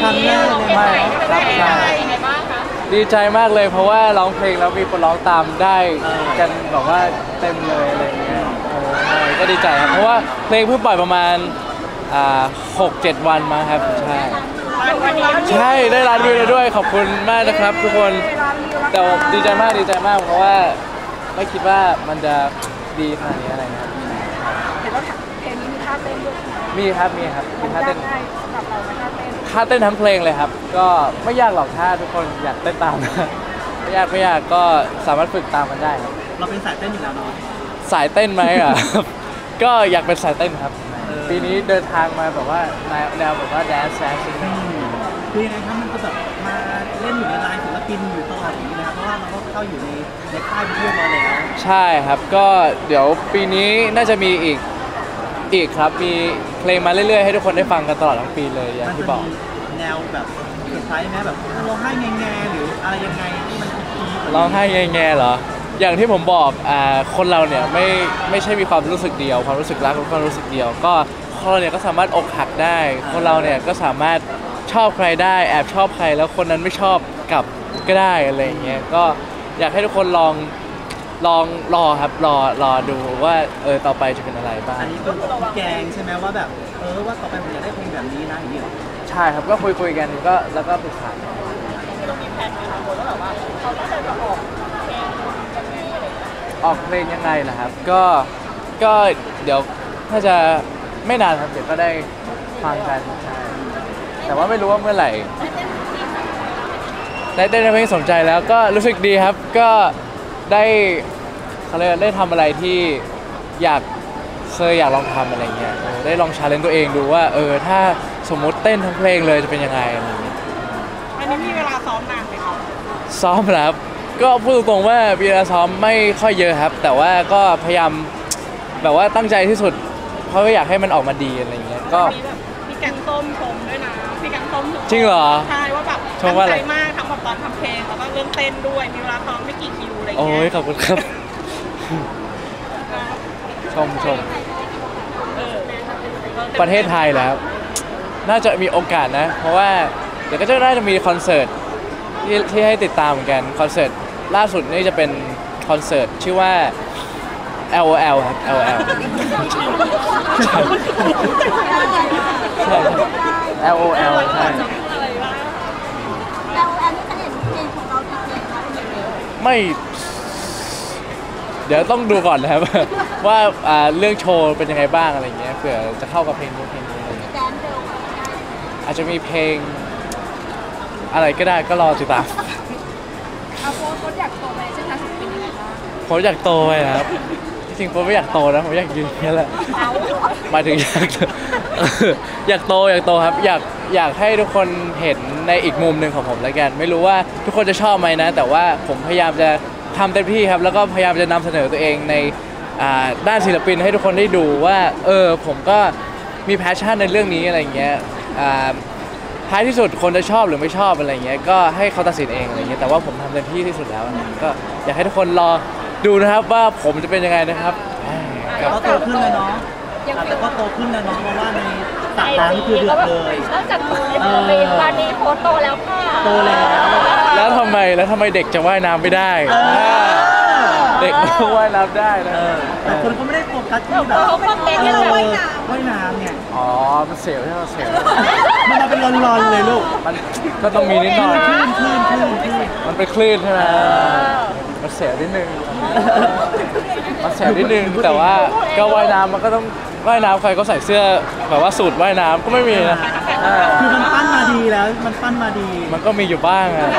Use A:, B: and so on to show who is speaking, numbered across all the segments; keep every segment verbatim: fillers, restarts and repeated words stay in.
A: ครั้งแรกเลยไม่ครับใช่
B: ดีใจมากเลยเพราะว่าร้องเพลงแล้วมีคนร้องตามได้กันแบบว่าเต็มเลยอะไรเงี้ยใช่ก็ดีใจครับเพราะว่าเพลงเพิ่งปล่อยประมาณอ่าหกเจ็ดวันมาครับใช่ใช่ได้ล้านวิวเลยด้วยขอบคุณมากนะครับทุกคนแต่ดีใจมากดีใจมากเพราะว่าไม่คิดว่ามันจะดีขนาดนี้อะไรเงี้ย
C: เห็นว่าเพลงนี้มีท่าเต้นด้วย
B: มีครับมีครับมีท่าเต้น
C: สำหรับเราท่าเต้น
B: ท่าเต้นทั้งเพลงเลยครับก็ไม่ยากหรอกถ้าทุกคนอยากเต้นตามไม่ยากไม่ยากก็สามารถฝึกตามกันได้ครับ
A: เราเป็นสายเต้นอยู่แล้วเนาะ
B: สายเต้นไหมอ่ะ ก็อยากเป็นสายเต้นครับปีนี้เดินทางมาแบบว่าแนวแบบว่าแดนซ์แซนซ์
A: คือยังไงครับมันก็แบบมาเล่นอยู่ในลายศิลปินอยู่ตลอดอย่างนี้นะครับเพราะว่าเราก็เข้าอยู่ในในค่ายเพื่อนเราแล้ว
B: ใช่ครับก็เดี๋ยวปีนี้น่าจะมีอีกอีกครับมีเพลงมาเรื่อยๆให้ทุกคนได้ฟังกันตลอดทั้งปีเลยอย่างที่บอก
A: แนวแบบเซอร์ไพรส์ไหมแบบร้องไห้แง่ๆหรืออะไรยังไงที่มัน
B: ร้องไห้แง่ๆเหรออย่างที่ผมบอกอ่าคนเราเนี่ยไม่ไม่ใช่มีความรู้สึกเดียวความรู้สึกรักความรู้สึกเดียวก็คนเราเนี่ยก็สามารถอกหักได้คนเราเนี่ยก็สามารถชอบใครได้แอบชอบใครแล้วคนนั้นไม่ชอบกลับก็ได้อะไรอย่างเงี้ยก็อยากให้ทุกคนลองลองรอครับรอรอดูว่าเออต่อไปจะเป็นอะไรบ้าง
A: อันนี้เป็นแกงใช่ไหมว่าแบบเออว่าต่อไปผมอยากได้เพลงแบบนี้นะอย่างนี้หรอ
B: ใช่ครับก็คุยคุยกันก็แล้วก็ปรึกษา
C: เรามีแผนไหมคะว่าแบบว่าเขาต้องจะออกเพลงยังไงอะไร
B: ออกเพลงยังไงล่ะครับก็ก็เดี๋ยวถ้าจะไม่นานครับเดี๋ยวก็ได้ฟังกันใช่แต่ว่าไม่รู้ว่าเมื่อไหร่ได้ได้เพลงสนใจแล้วก็รู้สึกดีครับก็ได้เขาเรียกได้ทำอะไรที่อยากเคยอยากลองทำอะไรเงี้ยได้ลองชาเลนจ์ตัวเองดูว่าเออถ้าสมมุติเต้นทั้งเพลงเลยจะเป็นยังไงอะไรเงี้ย
C: อันนี้มีเวลาซ้อมนานไหมครับ
B: ซ้อมครับก็พูดตรงๆว่าเวลาซ้อมไม่ค่อยเยอะครับแต่ว่าก็พยายามแบบว่าตั้งใจที่สุดเพราะว่าอยากให้มันออกมาดีอะไรเงี้ยก็
C: มีแกงส้มชมด้วยนะมีแกงส้ม
B: จริงเหรอ
C: ใช่ว่าแบบตั้งใจมากทั้งแบบตอนทำเพลงแล้วก็เรื่องเต้นด้วยมีเวลาซ้อมไม่กี่คิวอะไรเงี้ย
B: โอ้ยขอบคุณครับชมชมประเทศไทยแล้วน่าจะมีโอกาสนะเพราะว่าเดี๋ยวก็จะน่าจะมีคอนเสิร์ตที่ที่ให้ติดตามเหมือนกันคอนเสิร์ตล่าสุดนี่จะเป็นคอนเสิร์ตชื่อว่า แอล โอ แอล ครับ แอล โอ แอล ใช่ แอล โอ แอล ใช่ไม่เดี๋ยวต้องดูก่อนนะครับว่าเรื่องโชว์เป็นยังไงบ้างอะไรเงี้ยเผื่อจะเข้ากับเพลงนู้นเพลงนี้อาจจะมีเพลงอะไรก็ได้ก็รอติดตาม
C: เอาโค้ชอยากโตไปเช่นนั้นเป็นยังไงบ้าง
B: ผมอยากโตไปนะครับจริงๆผมไม่อยากโตนะผมอยากยืนแค่แหละหมายถึงอยากอยากโตอยากโตครับอยากอยากให้ทุกคนเห็นในอีกมุมหนึ่งของผมแล้วกันไม่รู้ว่าทุกคนจะชอบไหมนะแต่ว่าผมพยายามจะทำเต็มที่ครับแล้วก็พยายามจะนำเสนอตัวเองในด้านศิลปินให้ทุกคนได้ดูว่าเออผมก็มีแพชชั่นในเรื่องนี้อะไรเงี้ยท้ายที่สุดคนจะชอบหรือไม่ชอบอะไรเงี้ยก็ให้เขาตัดสินเองอะไรเงี้ยแต่ว่าผมทำเต็มที่ที่สุดแล้วก็อยากให้ทุกคนรอดูนะครับว่าผมจะเป็นยังไงนะครับ
A: ก็โตขึ้นแล้วเนาะแต่ก็โตขึ้นแล้วเนาะเพราะว่าในสายตานี่คือเดือดเลย
C: นอกจากโตในวันนี้โค้ชโตแล้วค่ะ
A: โตแล้ว
B: แล้วทำไมแล้วทำไมเด็กจะว่ายน้ำไม่ได้เด็กว่ายน้ำได้นะ
A: แต่คนเขาไม่ได้โฟกัสที่แบบ
C: เขาคอมเมนต์ที่เราว่ายน้
A: ำว่ายน้ำเนี่ย
B: อ๋อมันเสียวใช่ไหมเสียว
A: มันมาเป็นรอนๆเลยลูก
B: มันก็ต้องมีนิดหน่อย
A: คลื่นคลื่นคลื่นคลื่น
B: มันเป็นคลื่นใช่ไหมมันเสียวนิดนึงมันเสียวนิดนึงแต่ว่าก็ว่ายน้ำมันก็ต้องว่ายน้ำใครก็ใส่เสื้อแบบว่าสูทว่ายน้ำก็ไม่มีนะ
A: คือมันปั้นมาดีแล้วมันปั้นมาดี
B: มันก็มีอยู่บ้างอะ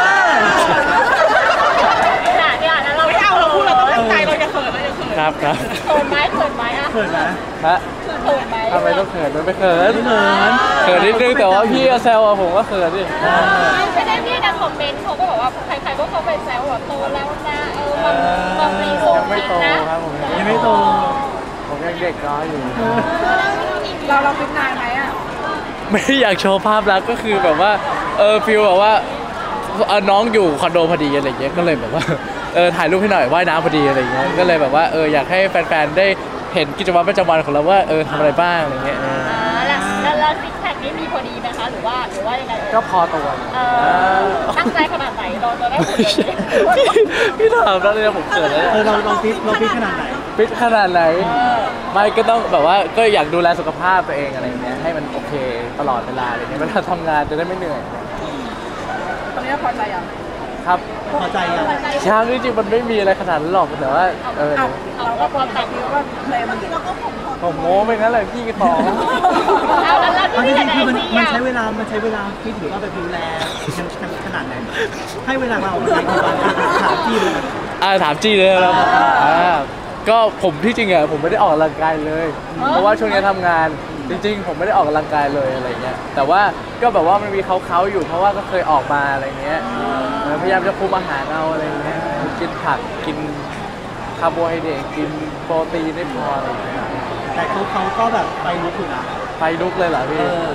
C: เราไม่เอาเราพูดเราต้องตั้งใจเราจะเขินเราจะเขิน
B: ครับครับ
C: เขินไหมเขินไหมอะ
A: เขินไหม
B: ฮะ
C: เขินไหม
B: ทำไมต้องเขินมันไม่เขิน
A: เขิน
B: เขินนิดนึงแต่ว่าพี่แซวผมก็เขินดิ
C: ไม่ได้พี่นะคอมเมนต์เขาก็บอกว่าใครๆก็เขาไปแซวว่าโตแล้วนะเออมันมันมีโต
B: ยังไม่โตครับผม
A: ยังไม่โต
B: ผมยังเด็กน้อยอยู่
C: เราเราเป็นนายไหมอ่ะ
B: ไม่อยากโชว์ภาพลักษณ์ก็คือแบบว่าเออฟิลแบบว่าน้องอยู่คอนโดพอดีอะไรเงี้ยก็เลยแบบว่าเออถ่ายรูปให้หน่อยว่ายน้ำพอดีอะไรเงี้ยก็เลยแบบว่าเอออยากให้แฟนๆได้เห็นกิจวัตรประจำวันของเราว่าเออทำอะไรบ้างอะไรเงี้ย
C: แล้วแล้วซิกแพคนี้มีพอดีไหมคะหรือว่าหรือว่ายังไง
B: ก็พอตัว
C: เออตั้งใจขนาดไหนเราจะได้หุ่นแบบนี้
B: พี่ถามแล้วเนี่ยผมเกิดแล้ว
A: เออเราเราฟิตเราฟิตขนาดไหน
B: ฟิตขนาดไหนไม่ก็ต้องแบบว่าก็อยากดูแลสุขภาพตัวเองอะไรอย่างเงี้ยให้มันโอเคตลอดเวลาอะไรเงี้ยเวลาทำงานจะได้ไม่เหนื่อย
C: ตอนนี้พอใจยัง
B: ครับ
A: พอใจยัง
B: ชามจริงๆมันไม่มีอะไรขนาดนั้นหรอกแต่ว่าเออ
C: เราก็พอใจดีว่าเลยมันเราก็ผม
B: ผมโม้ไปงั้นเลยพี่ของ
C: เอาแล้วแล้ว
A: เอาจ
C: ที่
A: ริ
C: เห็
A: ง
C: น
A: ๆ
C: ไอ
A: คือมัน
C: ซี
A: มัน
C: อ่ะ
A: ใช้เวลามันใช้เวลาฟิตหรือว่าแบบดูแลขนาดไหนให้เวลาเราในการถามที่เลย
B: อ่าถามจีเลยครับอ่าก็ผมที่จริงอะผมไม่ได้ออกกำลังกายเลย เพราะว่าช่วงนี้ทำงานจริง ๆ ผมไม่ได้ออกกำลังกายเลยอะไรเงี้ยแต่ว่าก็แบบว่ามันมีเขาๆอยู่เพราะว่าก็เคยออกมาอะไรเงี้ยเออพยายามจะคุมอาหารเอาอะไรเงี้ยกินผักกินคาร์โบไฮเดรตกินโปรตีนได้พออะไรเงี้ย
A: แต่เขาเขาก็แบบไปลุกอยู่นะ
B: ไฟลุกเลยเหรอพี่
A: เออ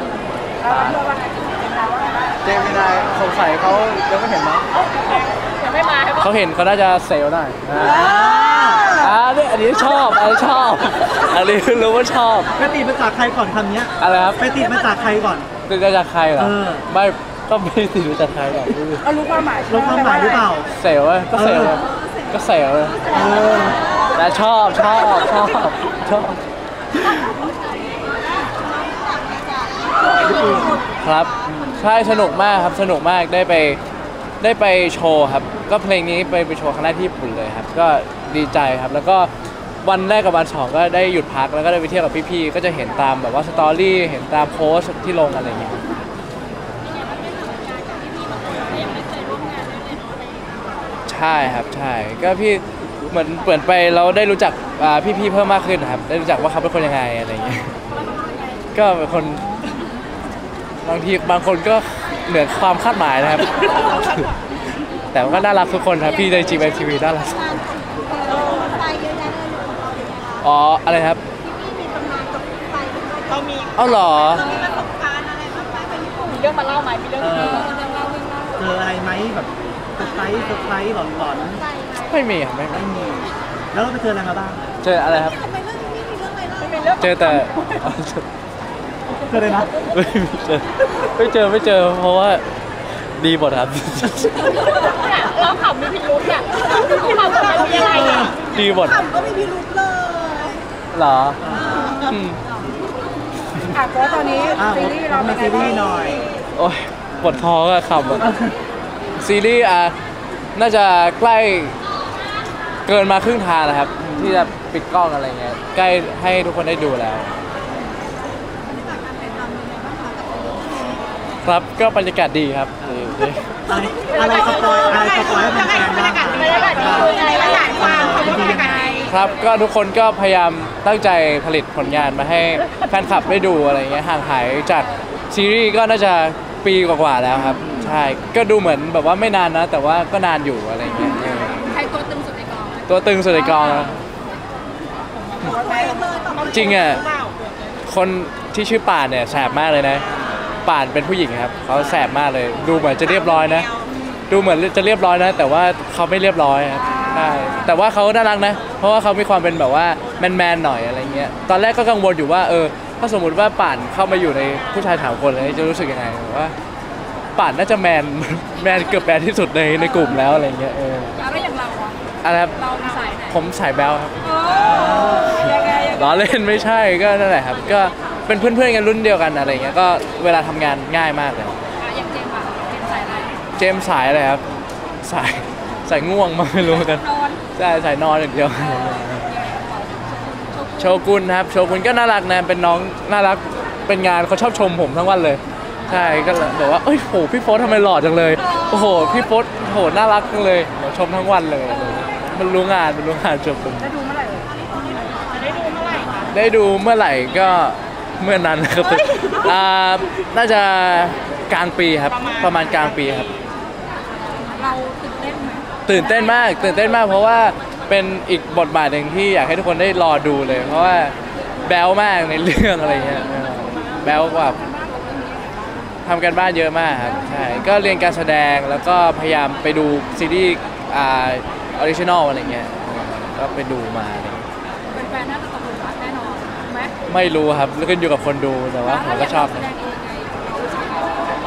B: เจมินายสงสัยเขายังไม่เห็นมั้ง
C: ยังไม่มาใช่ปะ
B: เขาเห็นเขาน่าจะเซลล์ได้อ่าอ่าเนี่ยอันนี้ชอบอันนี้ชอบ อันนี้รู้ว่าชอบ
A: ไปติดมาจากใครก่อนคำเนี้ย
B: อะไรครับ
A: ไปติดมาจากใครก่อน
B: ติดมาจากใครเหรอ
A: เออ
B: ไม่ก็ไม่ติดมาจากใครหรอกพี่
C: เอารู้ความหมาย
A: รู้ความหมายหรือเปล่า
B: เซลล์อะก็เซลล์อะก็เซลล์อะ
A: เออ
B: แต่ชอบชอบชอบชอบครับใช่สนุกมากครับสนุกมากได้ไปได้ไปโชว์ครับก็เพลงนี้ไปไปโชว์ครั้งแรกที่ญี่ปุ่นเลยครับก็ดีใจครับแล้วก็วันแรกกับวันสองก็ได้หยุดพักแล้วก็ได้ไปเที่ยวกับพี่ๆก็จะเห็นตามแบบว่าสตอรี่เห็นตามโพสต์ที่ลงอะไรอย่างเงี้ยใช่ครับใช่ก็พี่เหมือนเปิดไปเราได้รู้จักอ่าพี่ๆเพิ่มมากขึ้นครับได้รู้จักว่าเขาเป็นคนยังไงอะไรอย่างเงี้ยก็เป็นคนบางทีบางคนก็เหนือความคาดหมายนะครับ แต่ว่าก็น่ารักทุกคนครับพี่ในจีเอ็มทีวีน่ารักอ๋ออะไรครับเขามีเอาเหรอ
C: มีเรื่องมาเล่าไหมมีเรื่อง
A: เอ
C: ที่
A: อเจออะไรไหมแบบเซอร์ไพรส์เซอร์ไพรส์หลอนหลอน
B: ไม่มีครับไม่
A: ๆ
B: มี
A: ไม่มี แล้วเราไปเจออะไรมาบ้าง
B: เจออะไรครับ
C: ไม่มีเรื่อง
B: เจอแต่
A: เจอเลยนะ
B: ไม่มีเจอไม่เจอไม่เจอเพราะว่าดีหมดครับ
C: เนี่ยเราขับมีพิรุธเนี่ยขับแบบมีอะไรเนี่ย
B: ดีหมด
D: ก็ไม่มีพิรุธเลย
B: เหรออืม
C: อ่ะเพราะตอนนี้
A: อ้าว
C: ซีรีส์เรา
A: มา
C: เป็นไง
A: ซีรี
C: บ้าง
A: ส์หน่อย
B: โอ้ยปวดท้องอะขับอะซีรีส์อ่ะน่าจะใกล้เกินมาครึ่งทางแล้วครับ ที่จะปิดกล้องอะไรเงี้ยใกล้ให้ทุกคนได้ดูแล้ว ครับก็บรรยากาศดีครับดีดี
A: อะไรอะไรสปอยอะไรสปอยให้แฟนๆบ้าง
C: บรรยากาศดีคือไงบรรยากาศความเขาบรรยากาศดี
B: ครับก็ทุกคนก็พยายามตั้งใจผลิตผลงานมาให้แฟนคลับได้ดูอะไรเงี้ยห่างหายจากซีรีส์ก็น่าจะปีกว่าๆแล้วครับใช่ก็ดูเหมือนแบบว่าไม่นานนะ แต่ว่าก็นานอยู่อะไรเงี้ยเออ
C: ใครตัวตึงสุดในกอง
B: ตัวตึงสุดในกองนะจริงอ่ะคนที่ชื่อป่านเนี่ยแสบมากเลยนะป่านเป็นผู้หญิงครับเขาแสบมากเลย ดูเหมือนจะเรียบร้อยนะ ดูเหมือนจะเรียบร้อยนะ แต่ว่าเขาไม่เรียบร้อยครับใช่แต่ว่าเขาน่ารักนะ เพราะว่าเขามีความเป็นแบบว่าแมนๆหน่อยอะไรเงี้ยตอนแรกก็กังวลอยู่ว่าเออถ้าสมมติว่าป่านเข้ามาอยู่ในผู้ชายสามคนเลยจะรู้สึกยังไงว่าป่านน่าจะแมน แมนเกือบแมนที่สุดในในกลุ่มแล้วอะไรเงี้ยเออ
C: แล้วอย่างเราอะ
B: อะไรครับ
C: เราสายไหน
B: ผมสายแบลครับ
C: ยังไงยังไง
B: ล้อเล่นไม่ใช่ก็นั่นแหละครับก็เป็นเพื่อนๆกันรุ่นเดียวกันอะไรเงี้ยก็เวลาทำงานง่ายมากเลย
C: อ่ะอย่างเจมส์อะเจมส์สายอะไร
B: เจมส์สายอะไรครับสายสายง่วงมากไม่รู้เหมือนกัน
C: นอน
B: ใช่สายนอนอย่างเดียวโชกุนครับโชกุนก็น่ารักนะเป็นน้องน่ารักเป็นงานเขาชอบชมผมทั้งวันเลย ใช่ก็เลยบอกว่าเอ้ยโหพี่โฟสทำไมหล่อจังเลยโอ้โหพี่โฟสโหน่ารักจังเลยชมทั้งวันเลยมันรู้งานมันรู้งานจบผม
C: ได้ดูเมื่อไหร่จะได้ดูเมื่อไหร่คะ
B: ได้ดูเมื่อไหร่ก็เมื่อนั้นนะครับอ่าน่าจะกลางปีครับประมาณกลางปีครับ
C: เราตื่นเต้นไหม
B: ตื่นเต้นมากตื่นเต้นมากเพราะว่าเป็นอีกบทบาทหนึ่งที่อยากให้ทุกคนได้รอดูเลย เพราะว่าแบ๊วมากในเรื่องอะไรเงี้ยเออแบ๊วกว่าทำกันบ้านเยอะมากครับใช่ก็เรียนการแสดงแล้วก็พยายามไปดูซีรีส์อ่าออริจินอลอะไรเงี้ยก็ไปดูมาอะไรเงี้ย
C: เป็นแฟนน่าจะตกหลุมรักแน่นอนไหม
B: ไม่รู้ครับแล้วก็อยู่กับคนดูแต่ว่าผมก็ชอบ
C: แส
B: นะ
C: ดงเองไง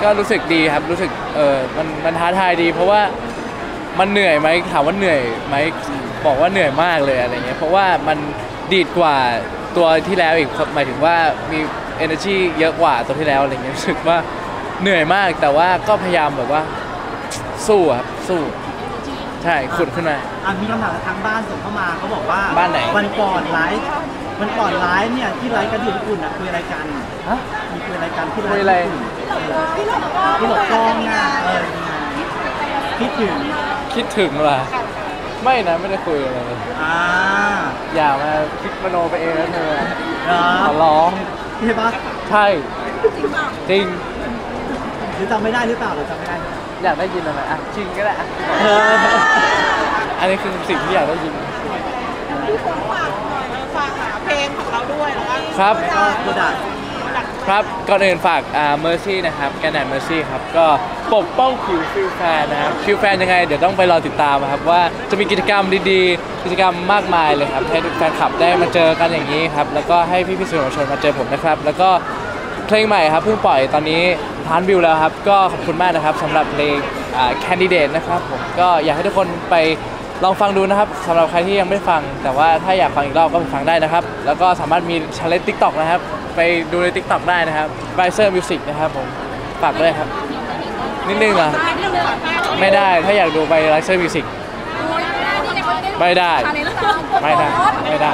B: ก็รู้สึกดีครับรู้สึกเออมันมันท้าทายดี เพราะว่ามันเหนื่อยไหมถามว่าเหนื่อยไหมบอกว่าเหนื่อยมากเลยอะไรเงี้ยเพราะว่ามันดีดกว่าตัวที่แล้วอีกหมายถึงว่ามี energy เยอะกว่าตัวที่แล้วอะไรเงี้ยรู้สึกว่าเหนื่อยมากแต่ว่าก็พยายามแบบว่าสู้ครับสู้ใช่ขุดขึ้นมา
A: อ่ะมีคำถามจากทางบ้านส่งเข้ามาเขาบอกว่า
B: บ้านไหน
A: วันก่อนไลฟ์วันก่อนไลฟ์เนี่ยที่ไลฟ์กันที่ญี่ปุ่นอ่ะคุยอะไรกัน
B: ฮะ
A: มีคุยอะไรกันที่ไล
B: คุ
A: ฟ์
B: ยอะไร
A: ที่หลบที่หลบกล้องอ่ะเออคิดถึง
B: คิดถึงว่ะไม่นะไม่ได้คุยอะไรเลย
A: อ่า
B: อย่ามาคิดมโนไปเองนะเธอ
A: เหรอ
B: ขอร้อง
A: ใช่ปะ
B: ใช่จริง
A: หรือจำไม่ได้หรือเปล่าหรือจำไม่ได้
B: อยากได้ยินอะไรอ่ะจริงก็ได้อ่ะ
A: เออ
B: อันนี้คือสิ่งที่อยากได้ยิน
D: พี่ฝนฝากหน่อยฝากหาเพลงของเราด้วยแล้วก็
B: ครับ
A: ก็โปรดักต์
B: ครับก่อนอื่นฝากอ่า Mercy นะครับแกนแดด Mercy ครับก็ปกป้องผิวฟิลแฟนนะครับฟิลแฟนยังไงเดี๋ยวต้องไปรอติดตามครับว่าจะมีกิจกรรมดีๆ กิจกรรมมากมายเลยครับให้แฟนคลับได้มาเจอกันอย่างนี้ครับแล้วก็ให้พี่ๆสื่อมวลชนมาเจอผมนะครับแล้วก็เพลงใหม่ครับเพิ่งปล่อยตอนนี้ล้านวิวแล้วครับก็ขอบคุณมากนะครับสำหรับเพลงอ่า Candidate นะครับผมก็อยากให้ทุกคนไปลองฟังดูนะครับสำหรับใครที่ยังไม่ฟังแต่ว่าถ้าอยากฟังอีกรอบก็ไปฟังได้นะครับแล้วก็สามารถมี challenge TikTok นะครับไปดูใน TikTok ได้นะครับ Riser Music นะครับผมฝากด้วยครับนิดนึงเหรอไม่ได้ถ้าอยากดูไป Riser Music ไม่ได้ไม่ได้ไม่ได้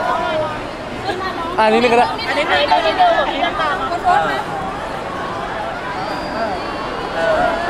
B: อันนี้นึงก็ได้
C: อันนี้คือตัวที่เดิมของพี่ต่างๆ
A: เออ